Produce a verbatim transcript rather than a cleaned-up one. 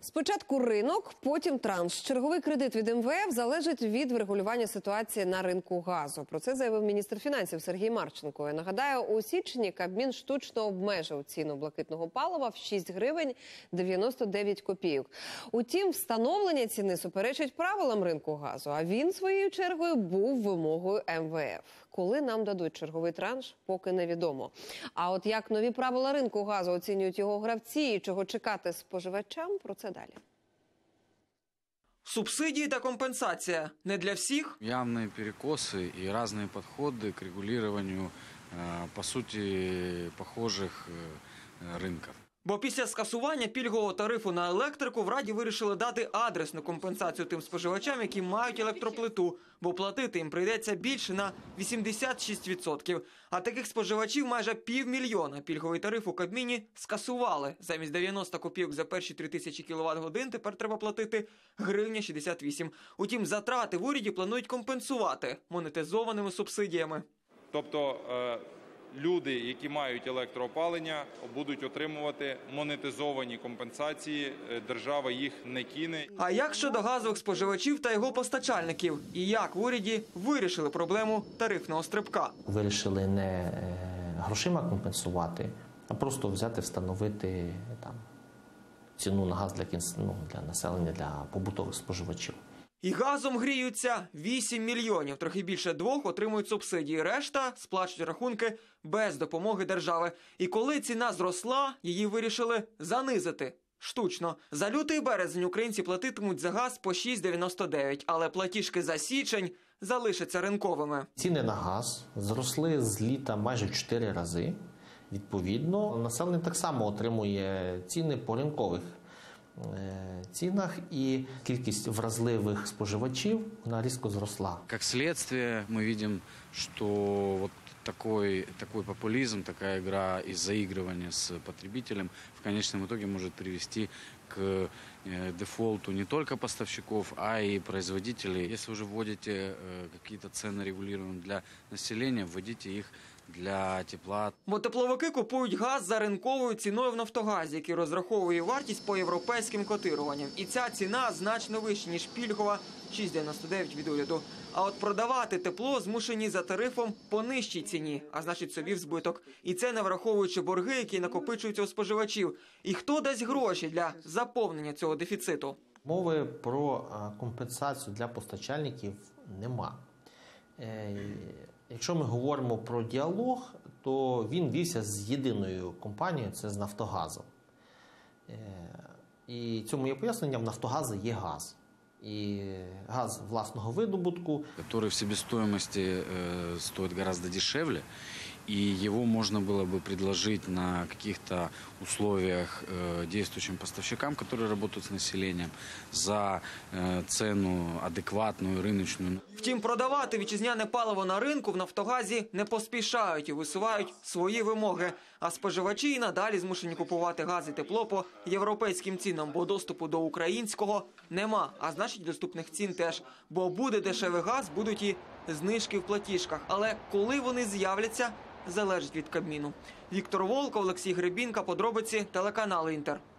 Спочатку ринок, потім транш. Черговий кредит від ем ве еф залежить від врегулювання ситуації на ринку газу. Про це заявив міністр фінансів Сергій Марченко. Я нагадаю, у січні Кабмін штучно обмежив ціну блакитного палива в шість гривень дев'яносто дев'ять копійок. Утім, встановлення ціни суперечить правилам ринку газу, а він, своєю чергою, був вимогою ем ве еф. Коли нам дадуть черговий транш, поки невідомо. А от як нові правила ринку газу оцінюють його гравці і чого чекати споживачам, про це далі. Субсидії та компенсація не для всіх. Явные перекосы и разные подходы к регулированию, по сути, похожих рынков. Бо після скасування пільгового тарифу на електрику в Раді вирішили дати адресну компенсацію тим споживачам, які мають електроплиту, бо платити їм прийдеться більше на вісімдесят шість відсотків. А таких споживачів майже півмільйона. Пільговий тариф у Кабміні скасували. Замість дев'яносто копійок за перші три тисячі кіловат-годин тепер треба платити гривня шістдесят вісім. Утім, затрати в уряді планують компенсувати монетизованими субсидіями. Тобто люди, які мають електроопалення, будуть отримувати монетизовані компенсації, держава їх не кине. А як щодо газових споживачів та його постачальників? І як в уряді вирішили проблему тарифного стрибка? Вирішили не грошима компенсувати, а просто взяти, встановити там ціну на газ для, ну, для населення, для побутових споживачів. І газом гріються вісім мільйонів. Трохи більше двох отримують субсидії. Решта сплачують рахунки без допомоги держави. І коли ціна зросла, її вирішили занизити. Штучно. За лютий і березень українці платитимуть за газ по шість дев'яносто дев'ять, але платіжки за січень залишаться ринковими. Ціни на газ зросли з літа майже в чотири рази. Відповідно, населення так само отримує ціни по ринкових цінах, і кількість вразливих споживачів вона різко зросла. Как следствие мы видим, что вот такой, такой популизм, такая игра и заигрывание с потребителем в конечном итоге может привести к дефолту не только поставщиков, а и производителей. Если уже вводите какие-то цены регулируемые для населения, вводите их для тепла. Бо тепловики купують газ за ринковою ціною в Нафтогазі, який розраховує вартість по європейським котируванням. І ця ціна значно вища, ніж пільгова шість дев'яносто дев'ять від уряду. А от продавати тепло змушені за тарифом по нижчій ціні, а значить собі в збиток. І це не враховуючи борги, які накопичуються у споживачів. І хто дасть гроші для заповнення цього дефіциту? Мови про компенсацію для постачальників нема. Якщо ми говоримо про діалог, то він вівся з єдиною компанією, це з Нафтогазом. І цьому є пояснення, в Нафтогазу є газ. И газ властного видобутку, который в себестоимости э, стоит гораздо дешевле, и его можно было бы предложить на каких-то условиях э, действующим поставщикам, которые работают с населением, за э, цену адекватную, рыночную. Втім, продавати вітчизняне паливо на ринку в Нафтогазі не поспішають і висувають свої вимоги. А споживачі і надалі змушені купувати газ і тепло по європейським цінам, бо доступу до українського нема. А значить, доступних цін теж. Бо буде дешевий газ, будуть і знижки в платіжках. Але коли вони з'являться, залежить від Кабміну. Віктор Волков, Олексій Гребінка, подробиці, телеканал «Інтер».